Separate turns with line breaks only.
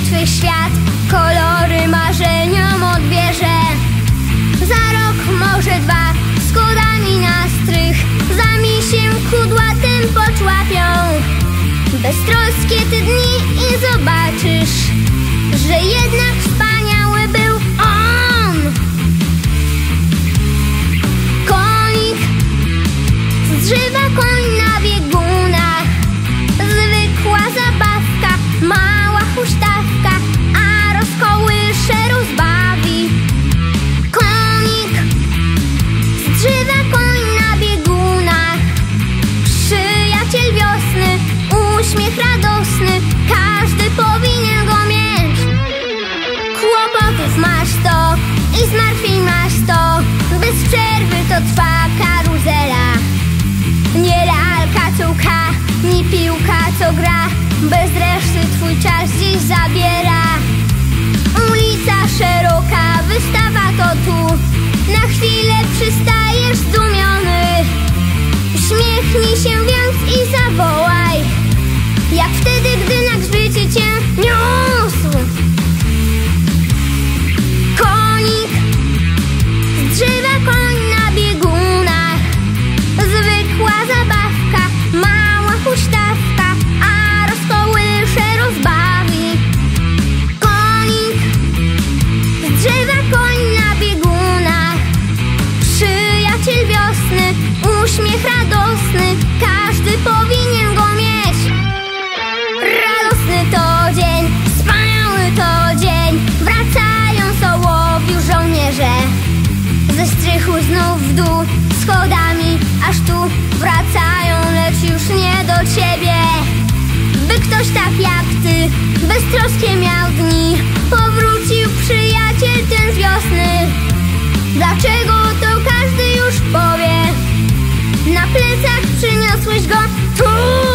twój świat kolory marzeniom odbierze. Za rok, może dwa, z kodami na strych zamień się kudłatym poczłapią. Beztroskie te dni i zobaczysz, że jednak wspaniały był on. Konik z drzewa, koń na biegunach, zwykła zabawka, mała huśtawka, a rozkołysze rozbawi. Konik z drzewa, koń na biegunach, przyjaciel wiosny, uśmiech radosny, każdy powinien go mieć. Kłopotów masz sto i zmartwień masz sto, bez przerwy to trwa karuzela. Nie lalka, co łka, nie piłka, co gra, bez reszty twój czas dziś zabiera. Ulica szeroka, wystawa to tu, na chwilę przystajesz zdumiony. Uśmiechnij się więc i zawołaj, jak wtedy, gdy na grzbiecie cię niósł. Konik z drzewa, koń na biegunach, zwykła zabawka, mała huśtawka, a rozkołysze rozbawi. Konik z drzewa, koń na biegunach, przyjaciel wiosny, uśmiech radosny, każdy powinien go mieć. Radosny to dzień, wspaniały to dzień, wracają z ołowiu żołnierze. Ze strychu znów w dół, schodami aż tu wracają, lecz już nie do ciebie. By ktoś tak jak ty beztroskie miał dni, powrócił przyjaciel ten z wiosny. Dlaczego to każdy już powie, na plecach przyniosłeś go tu.